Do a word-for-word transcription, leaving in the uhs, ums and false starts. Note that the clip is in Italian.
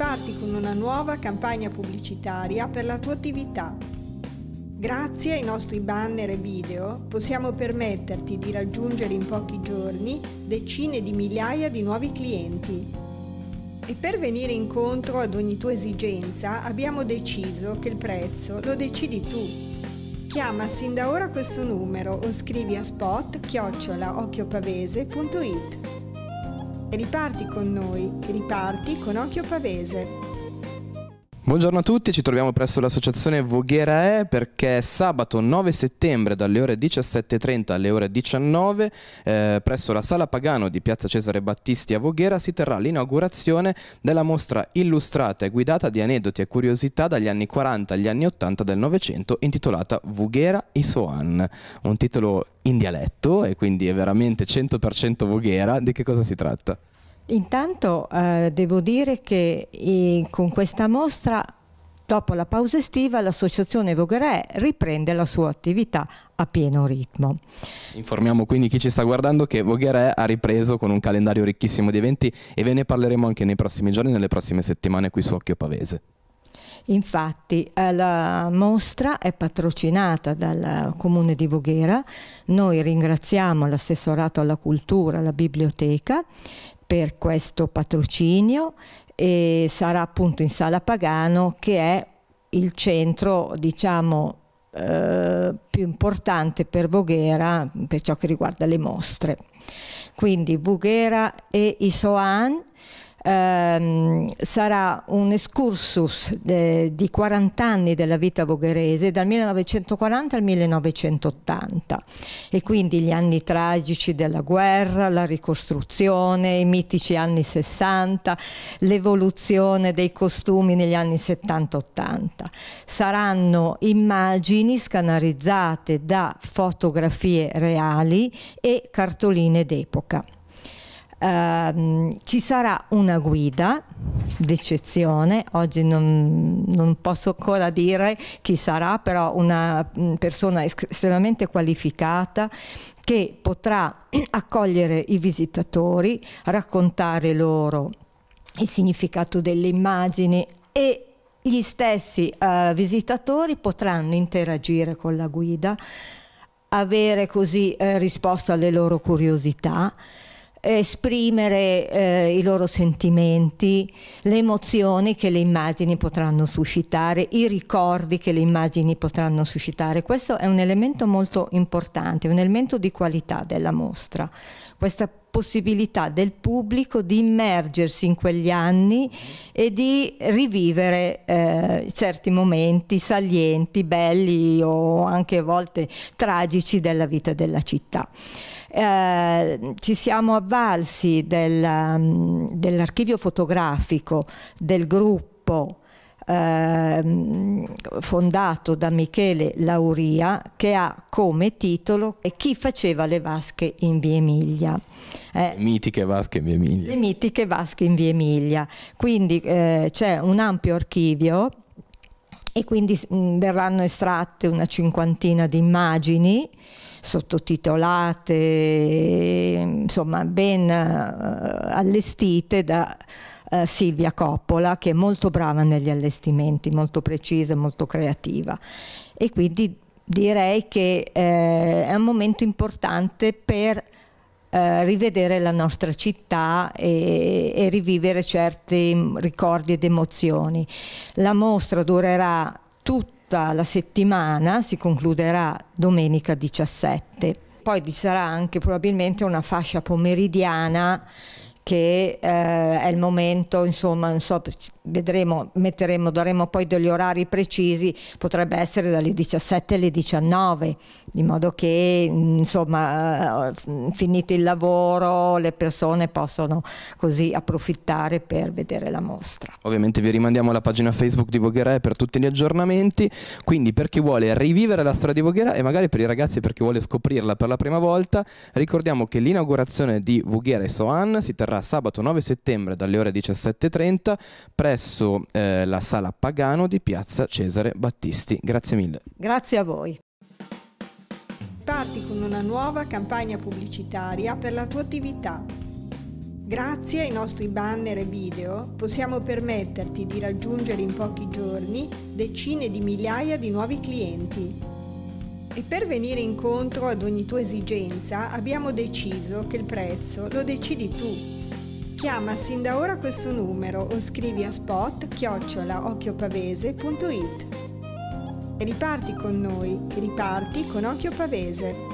Parti con una nuova campagna pubblicitaria per la tua attività. Grazie ai nostri banner e video possiamo permetterti di raggiungere in pochi giorni decine di migliaia di nuovi clienti. E per venire incontro ad ogni tua esigenza abbiamo deciso che il prezzo lo decidi tu. Chiama sin da ora questo numero o scrivi a spot chiocciola occhiopavese punto it. E riparti con noi, e riparti con Occhio Pavese. Buongiorno a tutti, ci troviamo presso l'associazione Voghera È perché sabato nove settembre dalle ore diciassette e trenta alle ore diciannove eh, presso la Sala Pagano di Piazza Cesare Battisti a Voghera si terrà l'inaugurazione della mostra illustrata e guidata di aneddoti e curiosità dagli anni quaranta agli anni ottanta del Novecento intitolata Voghera i Soan, un titolo in dialetto e quindi è veramente cento per cento Voghera. Di che cosa si tratta? Intanto eh, devo dire che eh, con questa mostra, dopo la pausa estiva, l'associazione Voghera È riprende la sua attività a pieno ritmo. Informiamo quindi chi ci sta guardando che Voghera È ha ripreso con un calendario ricchissimo di eventi e ve ne parleremo anche nei prossimi giorni, nelle prossime settimane qui su Occhio Pavese. Infatti eh, la mostra è patrocinata dal Comune di Voghera. Noi ringraziamo l'assessorato alla cultura, la biblioteca, per questo patrocinio e sarà appunto in Sala Pagano, che è il centro, diciamo, eh, più importante per Voghera per ciò che riguarda le mostre. Quindi Voghera e i Soan ehm, sarà un excursus eh, di quaranta anni della vita vogherese, dal millenovecentoquaranta al millenovecentottanta, e quindi gli anni tragici della guerra, la ricostruzione, i mitici anni sessanta, l'evoluzione dei costumi negli anni settanta ottanta. Saranno immagini scanalizzate da fotografie reali e cartoline d'epoca. Uh, ci sarà una guida d'eccezione, oggi non, non posso ancora dire chi sarà, però una persona estremamente qualificata che potrà accogliere i visitatori, raccontare loro il significato delle immagini e gli stessi uh, visitatori potranno interagire con la guida, avere così eh, risposta alle loro curiosità, esprimere eh, i loro sentimenti, le emozioni che le immagini potranno suscitare, i ricordi che le immagini potranno suscitare. Questo è un elemento molto importante, un elemento di qualità della mostra, questa possibilità del pubblico di immergersi in quegli anni e di rivivere eh, certi momenti salienti, belli o anche a volte tragici della vita della città. Eh, ci siamo avvalsi del, um, dell'archivio fotografico del gruppo eh, fondato da Michele Lauria, che ha come titolo Chi faceva le vasche in via Emilia. Eh, le mitiche vasche in via Emilia. Le mitiche vasche in via Emilia. Quindi eh, c'è un ampio archivio e quindi mh, verranno estratte una cinquantina di immagini sottotitolate, insomma ben uh, allestite da uh, Silvia Coppola, che è molto brava negli allestimenti, molto precisa, molto creativa, e quindi direi che eh, è un momento importante per eh, rivedere la nostra città e, e rivivere certi ricordi ed emozioni. La mostra durerà tutta la settimana, si concluderà domenica diciassette, poi ci sarà anche probabilmente una fascia pomeridiana che eh, è il momento, insomma, non so, vedremo, metteremo, daremo poi degli orari precisi, potrebbe essere dalle diciassette alle diciannove, di modo che, insomma, eh, finito il lavoro, le persone possono così approfittare per vedere la mostra. Ovviamente vi rimandiamo alla pagina Facebook di Voghera per tutti gli aggiornamenti, quindi per chi vuole rivivere la storia di Voghera e magari per i ragazzi per chi vuole scoprirla per la prima volta, ricordiamo che l'inaugurazione di Voghera e Soan si terrà sabato nove settembre dalle ore diciassette e trenta presso eh, la Sala Pagano di Piazza Cesare Battisti. Grazie mille. Grazie a voi. Parti con una nuova campagna pubblicitaria per la tua attività. Grazie ai nostri banner e video possiamo permetterti di raggiungere in pochi giorni decine di migliaia di nuovi clienti. E per venire incontro ad ogni tua esigenza abbiamo deciso che il prezzo lo decidi tu. Chiama sin da ora questo numero o scrivi a spot chiocciola occhiopavese punto it. E riparti con noi, e riparti con Occhio Pavese.